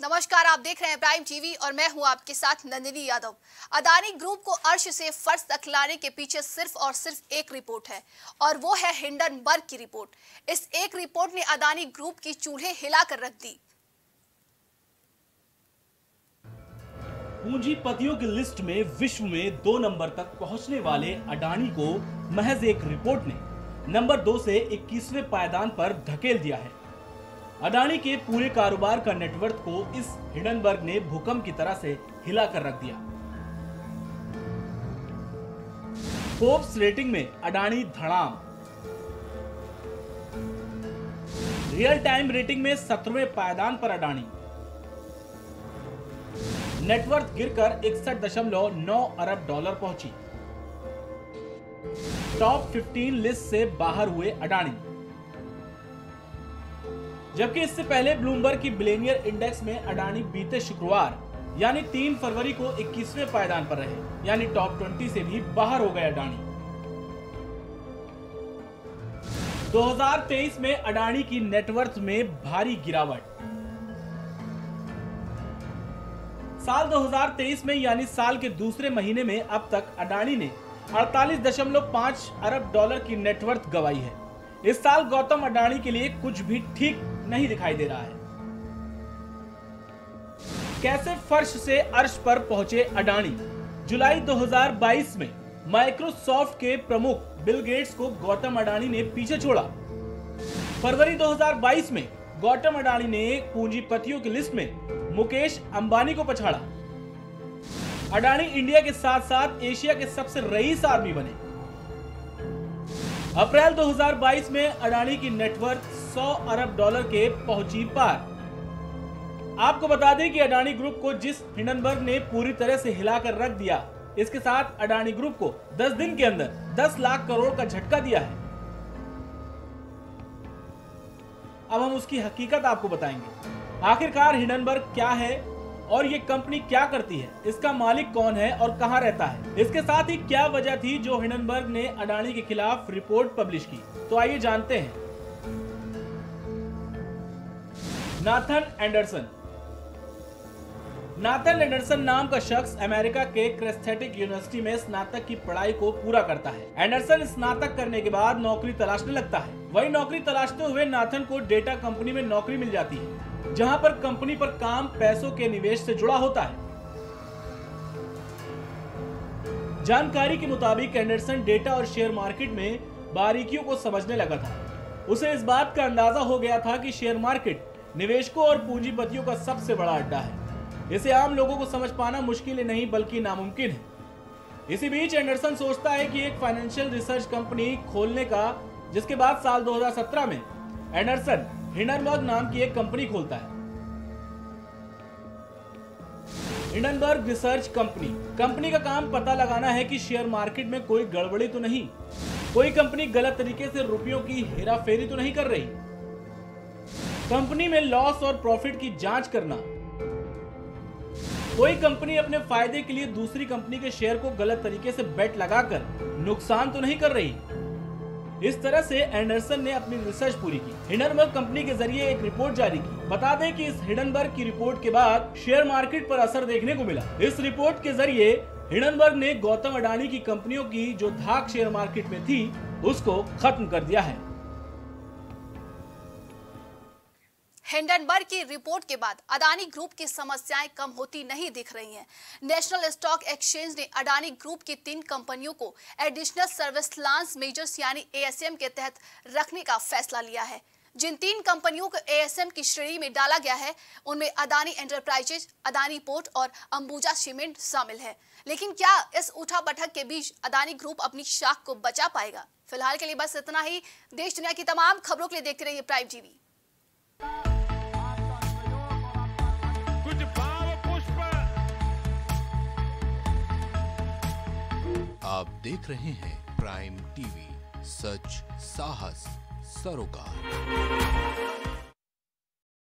नमस्कार, आप देख रहे हैं प्राइम टीवी और मैं हूं आपके साथ नंदिनी यादव। अदानी ग्रुप को अर्श से फर्श तक लाने के पीछे सिर्फ और सिर्फ एक रिपोर्ट है और वो है हिंडनबर्ग की रिपोर्ट। इस एक रिपोर्ट ने अदानी ग्रुप की चूल्हे हिलाकर रख दी। पूंजीपतियों की लिस्ट में विश्व में 2 नंबर तक पहुंचने वाले अडानी को महज एक रिपोर्ट ने नंबर 2 से 21वें पायदान पर धकेल दिया है। अडानी के पूरे कारोबार का नेटवर्थ को इस हिंडनबर्ग ने भूकंप की तरह से हिलाकर रख दिया। फोर्ब्स रेटिंग में अडानी धड़ाम, रियल टाइम रेटिंग में 17वें पायदान पर अडानी, नेटवर्थ गिरकर 61.9 अरब डॉलर पहुंची। टॉप 15 लिस्ट से बाहर हुए अडानी, जबकि इससे पहले ब्लूमबर्ग की बिलियनियर इंडेक्स में अडानी बीते शुक्रवार यानी 3 फरवरी को 21वें पायदान पर रहे, यानी टॉप 20 से भी बाहर हो गए अडानी। 2023 में अडानी की नेटवर्थ में भारी गिरावट। साल 2023 में यानी साल के दूसरे महीने में अब तक अडानी ने 48.5 अरब डॉलर की नेटवर्थ गंवाई है। इस साल गौतम अडानी के लिए कुछ भी ठीक नहीं दिखाई दे रहा है। कैसे फर्श से अर्श पर पहुंचे अडानी? जुलाई 2022 में माइक्रोसॉफ्ट के प्रमुख बिल गेट्स को गौतम अडानी ने पीछे छोड़ा। फरवरी 2022 में गौतम अडानी ने पूंजीपतियों की लिस्ट में मुकेश अंबानी को पछाड़ा। अडानी इंडिया के साथ साथ एशिया के सबसे रईस आदमी बने। अप्रैल 2022 में अडानी की नेटवर्थ 100 अरब डॉलर के पहुंची पार। आपको बता दें कि अडानी ग्रुप को जिस हिंडनबर्ग ने पूरी तरह से हिलाकर रख दिया, इसके साथ अडानी ग्रुप को 10 दिन के अंदर 10 लाख करोड़ का झटका दिया है। अब हम उसकी हकीकत आपको बताएंगे। आखिरकार हिंडनबर्ग क्या है और ये कंपनी क्या करती है, इसका मालिक कौन है और कहां रहता है, इसके साथ ही क्या वजह थी जो हिंडनबर्ग ने अडानी के खिलाफ रिपोर्ट पब्लिश की। तो आइए जानते हैं। Nathan Anderson. नाथन एंडरसन नाम का शख्स अमेरिका के क्रेस्थेटिक यूनिवर्सिटी में स्नातक की पढ़ाई को पूरा करता है। एंडरसन स्नातक करने के बाद नौकरी तलाशने लगता है। वही नौकरी तलाशते हुए नाथन को डेटा कंपनी में नौकरी मिल जाती है, जहां पर कंपनी पर काम पैसों के निवेश से जुड़ा होता है। जानकारी के मुताबिक एंडरसन डेटा और शेयर मार्केट में बारीकियों को समझने लगा था। उसे इस बात का अंदाजा हो गया था कि शेयर मार्केट निवेशकों और पूंजीपतियों का सबसे बड़ा अड्डा है। इसे आम लोगों को समझ पाना मुश्किल ही नहीं बल्कि नामुमकिन है। इसी बीच एंडरसन सोचता है कि एक फाइनेंशियल रिसर्च कंपनी खोलने का, जिसके बाद साल 2017 में एंडरसन हिंडनबर्ग नाम की एक कंपनी खोलता है। हिंडनबर्ग रिसर्च कंपनी का काम पता लगाना है कि शेयर मार्केट में कोई गड़बड़ी तो नहीं, कोई कंपनी गलत तरीके से रुपयों की हेराफेरी तो नहीं कर रही, कंपनी में लॉस और प्रॉफिट की जांच करना, कोई कंपनी अपने फायदे के लिए दूसरी कंपनी के शेयर को गलत तरीके से बेट लगाकर नुकसान तो नहीं कर रही। इस तरह से एंडरसन ने अपनी रिसर्च पूरी की। हिंडनबर्ग कंपनी के जरिए एक रिपोर्ट जारी की। बता दें कि इस हिंडनबर्ग की रिपोर्ट के बाद शेयर मार्केट पर असर देखने को मिला। इस रिपोर्ट के जरिए हिंडनबर्ग ने गौतम अडानी की कंपनियों की जो धाक शेयर मार्केट में थी, उसको खत्म कर दिया है। हिंडनबर्ग की रिपोर्ट के बाद अडानी ग्रुप की समस्याएं कम होती नहीं दिख रही हैं। नेशनल स्टॉक एक्सचेंज ने अडानी ग्रुप की 3 कंपनियों को एडिशनल सर्विलांस मेजर्स यानी एएसएम के तहत रखने का फैसला लिया है। जिन 3 कंपनियों को एएसएम की श्रेणी में डाला गया है, उनमें अडानी एंटरप्राइजेज, अडानी पोर्ट और अंबुजा सीमेंट शामिल है। लेकिन क्या इस उठापटक के बीच अडानी ग्रुप अपनी शाख को बचा पाएगा? फिलहाल के लिए बस इतना ही। देश दुनिया की तमाम खबरों के लिए देखते रहिए प्राइम टीवी। आप देख रहे हैं प्राइम टीवी, सच साहस सरोकार।